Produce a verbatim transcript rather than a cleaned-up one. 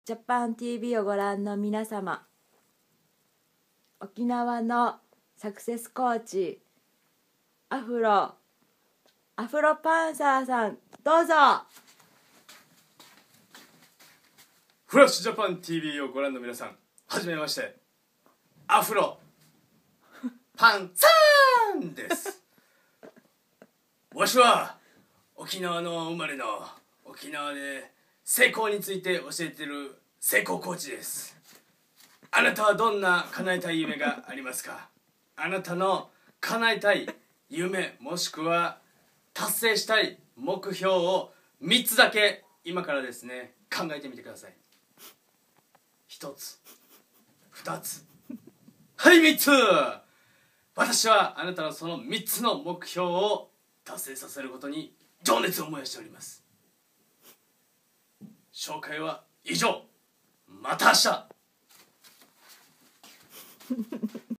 ジャパン ティービー をご覧の皆様、沖縄のサクセスコーチアフロアフロパンサーさん、どうぞ。 フラッシュジャパン ティービー をご覧の皆さん、はじめまして、アフロパンサーンです。わしは沖縄の生まれの沖縄で成功について教えている成功コーチです。あなたはどんな叶えたい夢がありますか？あなたの叶えたい夢もしくは達成したい目標をみっつだけ今からですね考えてみてください。ひとつ、ふたつ、はいみっつ。私はあなたのそのみっつの目標を達成させることに情熱を燃やしております。紹介は以上。また明日。